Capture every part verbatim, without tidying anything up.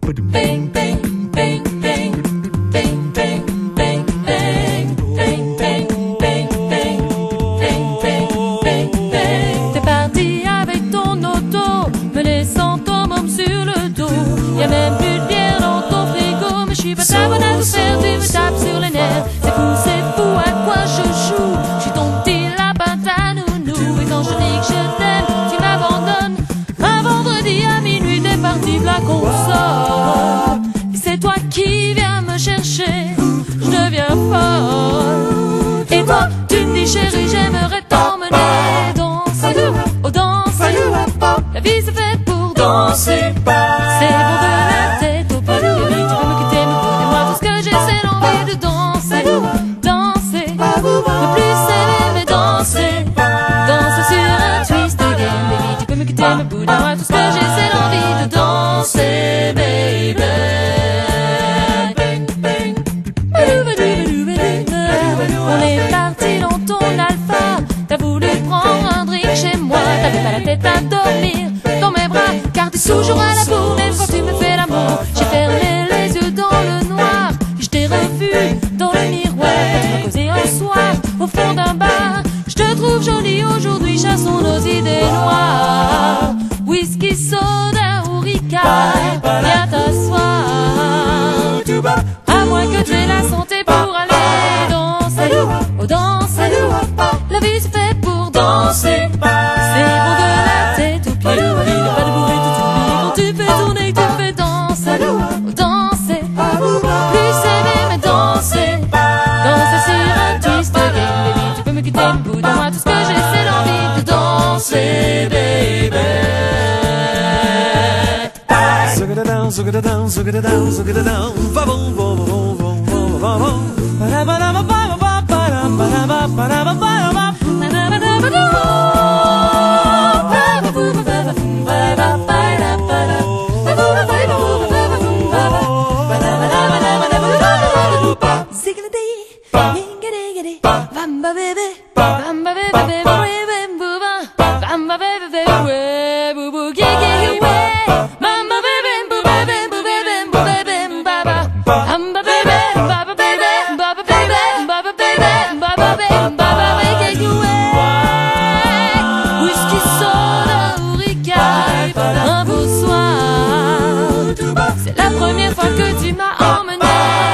Bang, bang, bang, bang, bang, bang, bang, bang, bang, bang, bang, bang, bang, bang, bang, bang. T'es parti avec ton auto, me laissant ton môme sur le dos. Y'a même plus de bière dans ton frigo, mais j'suis pas ta bonne à tout faire, tu me tapes sur les nerfs. C'est fou, c'est fou à quoi je joue. J'suis ton petit lapin, ta nounou. Et quand je dis que je t'aime, tu m'abandonnes. Un vendredi à minuit, t'es parti de la console. Et c'est toi qui viens me chercher, je deviens folle. Et toi, tu me dis chérie, j'aimerais t'emmener danser, oh danser. La vie c'est fait pour danser, c'est bon de la tête aux pieds. Tu peux me quitter, me et moi tout ce que j'ai c'est l'envie de danser, danser. Ne plus s'aimer mais danser, danser sur un twist again. Baby, tu peux me quitter, me bouder, moi tout ce que j'ai c'est l'envie de danser, baby. On est parti dans ton alpha, t'as voulu prendre un drink chez moi, t'avais pas la tête à dormir dans mes bras, car t'es toujours à la bourre, même quand tu me fais l'amour. J'ai fermé les yeux dans le noir, je t'ai revu dans le miroir, quand tu m'as causé un soir au fond d'un bar. Je te trouve jolie aujourd'hui, chassons nos idées noires. Whisky, soda ou Ricard, viens t'asseoir, à moins que tu aies la santé pour aller danser, oh danser. La vie c'est fait pour danser, c'est bon de la tête aux pieds. La vie n'est pas de bourrer, tu t'oublies quand tu fais tourner, tu fais danser, oh danser. Plus s'aimer mais danser, danser sur un twist again. Baby, tu peux me quitter, me bouder, moi tout ce que j'ai c'est l'envie de danser, baby. Suck it down, suck it down, suck it down, suck it down. Va bon, bon, bon, bon, bon, bon, bon. Ba ba ba ba ba ba ba ba ba ba ba ba. Whisky, soda ou Ricard, un beau soir, c'est la première fois que tu m'as emmené.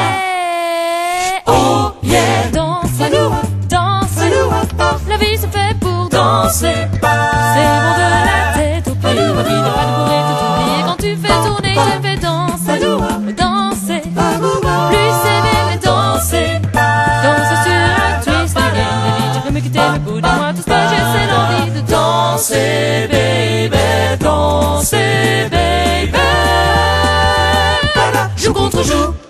Oh yeah, danse, danse, la vie se fait pour danser, c'est bon de la tête aux pieds. La vie n'est pas de bourrer, tout oublier quand tu fais tourner, je fais danser, danser. Plus s'aimer mais danser, danser sur un twist again. Baby, tu peux me quitter, me bouder, moi tout ce que j'ai c'est l'envie de danser, baby, danser, baby. Joue contre joue.